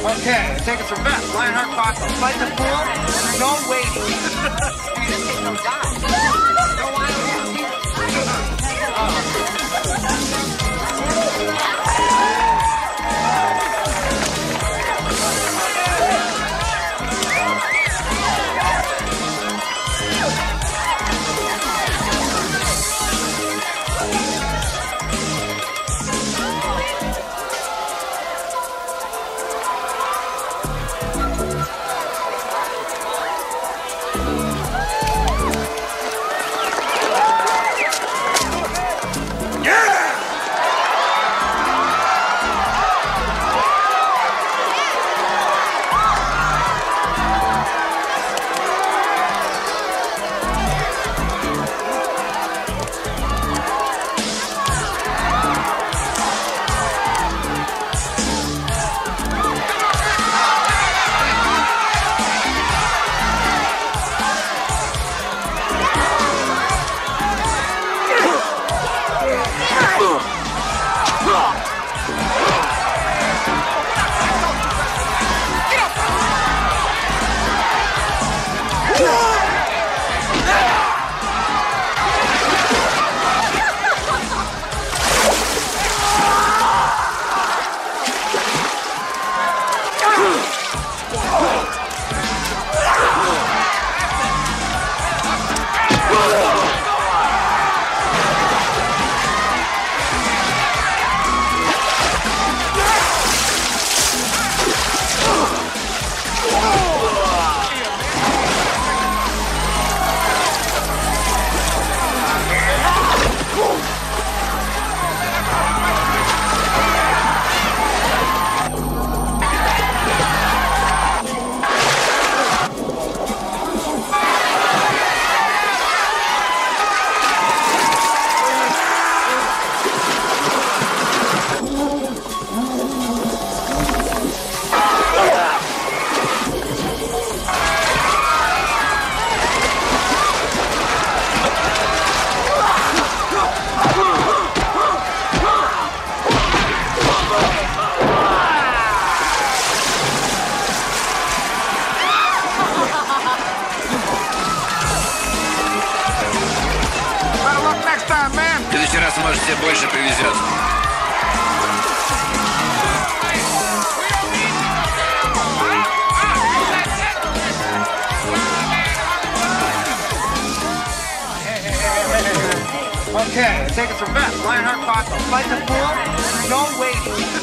Okay, take it from Beth. Lionheart Fossil. Fight the pool. No waiting. This ain't no dive. No wild В следующий раз, может, тебе больше привезет. Okay, take it from Beth. Lionheart Fossil. Fight the pool. No waiting.